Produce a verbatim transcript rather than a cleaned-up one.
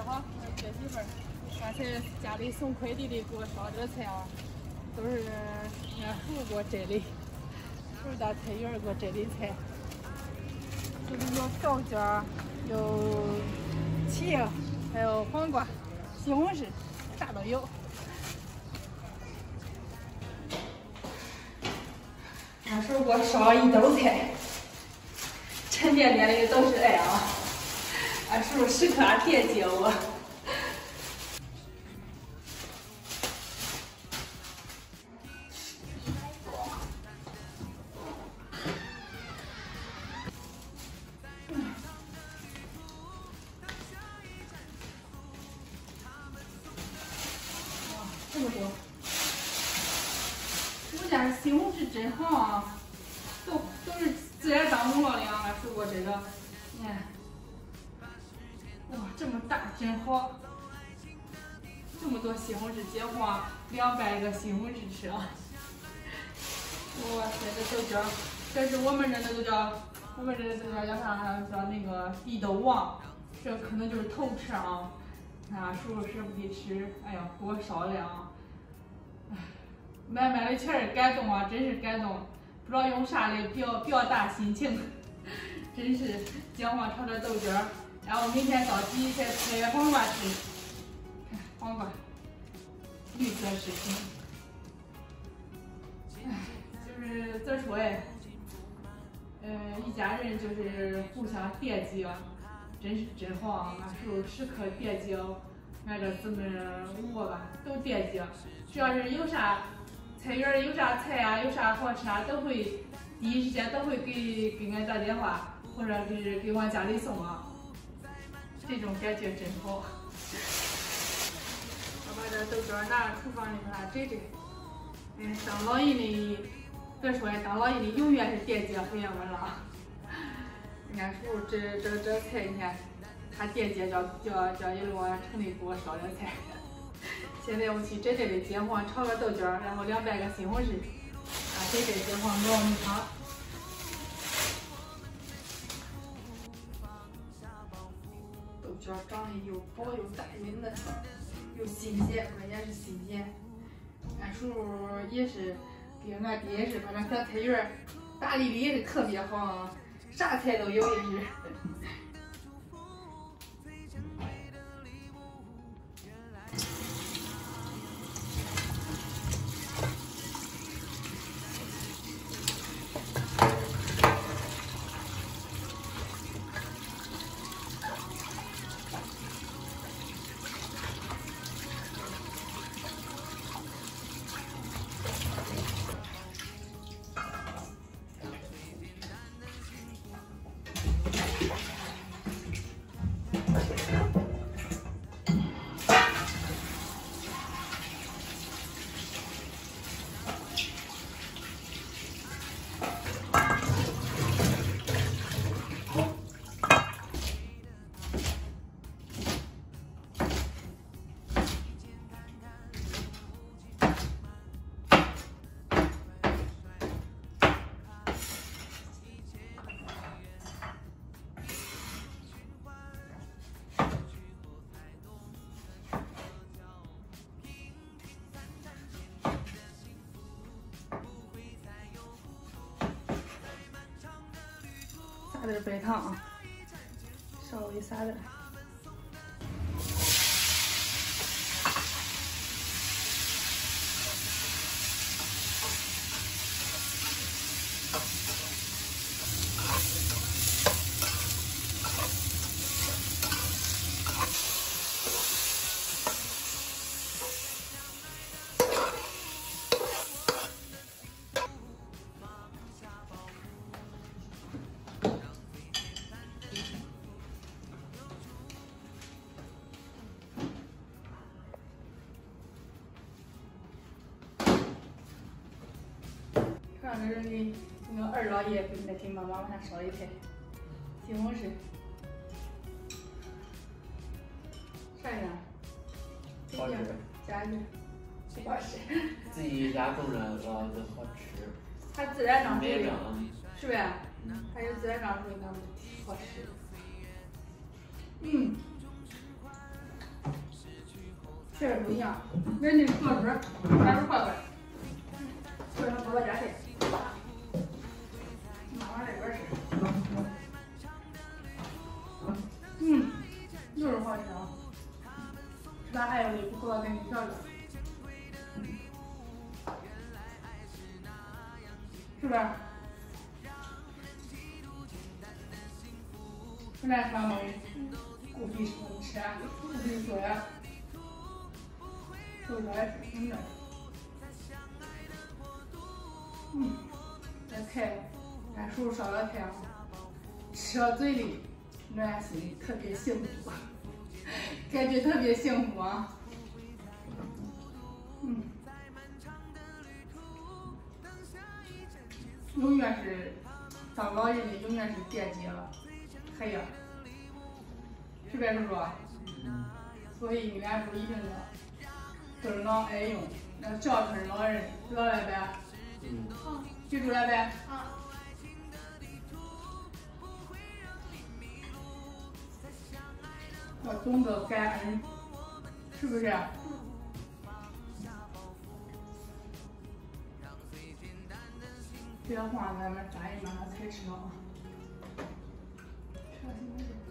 好，我是姐媳妇儿。刚才家里送快递的给我捎这菜啊，都是俺叔给我摘的，叔到菜园给我摘的菜。这里有豆角，有茄，还有黄瓜、西红柿，啥都有。俺叔给我捎一兜菜，沉甸甸的都是爱啊！俺叔时刻惦记我。这么多，我家西红柿真好啊，都都是自然长红了的啊，俺叔给我摘的。你看，哇，这么大真好，这么多西红柿结黄，两百个西红柿吃啊！哇塞，这豆角，这是我们这的都叫，我们这的豆角叫啥？叫那个地豆王，这可能就是头吃啊。啊，叔叔舍不得吃，哎呀，给我烧的啊！哎，满满的全是感动啊，真是感动，不知道用啥来表表达心情，真是姜黄炒的豆角，然后明天早起再拍黄瓜吃，看黄瓜，绿色食品，哎，就是咋说哎，嗯、呃，一家人就是互相惦记啊。真是真好啊！俺叔时刻惦记俺这姊妹我吧，都惦记。只要是有啥菜园有啥菜啊，有啥好吃啊，都会第一时间都会给给俺打电话，或者是给往家里送啊。这种感觉真好。我把这豆角拿厨房里把它摘摘。嗯，当老人的咋说呀？当老人的永远是惦记黑眼纹了。俺叔这这这菜，你看，他惦记叫叫叫一路城里给我烧的菜。现在我去摘摘的姜黄炒个豆角，然后两百个西红柿，啊，摘摘姜黄熬米汤。豆角长得又薄又大又嫩，又新鲜，关键是新鲜。俺叔也是，跟俺爹也是，把这小菜园打理的也是特别好啊。啥菜都有也是。撒点白糖啊，稍微撒点。让这人给那个二老爷给那给妈妈往上烧一菜，西红柿，啥样？ 好吃， 加一，好吃。 自己家种的老子好吃。 它自然长出的， 没长， 是不是？它有自然长出的，那好吃。嗯， 确实不一样。人家做事还是快快，做上多加菜。拿往这边吃。嗯，就是好吃啊。吃完还有一不够给你调调。是不是？现在咱们估计是能吃啊，估计说呀，就来吃的。嗯，这菜，俺叔烧的菜，吃到嘴里，暖心里，特别幸福，感觉特别幸福啊。嗯。永远是当老人的，永远是惦记了孩儿，是不是叔叔？嗯。所以俺不一定要尊老爱幼，要孝顺老人，知道了呗？嗯。记住了呗？啊。要懂得感恩，是不是？这个话咱们大姨妈才知道啊。